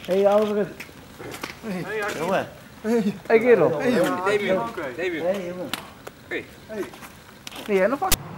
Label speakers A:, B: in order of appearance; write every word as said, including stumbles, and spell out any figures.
A: Hey Alfred.
B: Hey
A: jongen. Hey kerel.
B: Hey jongen. Debut. Debut.
A: Hey jongen.
B: Hey.
A: Ben jij nog wat?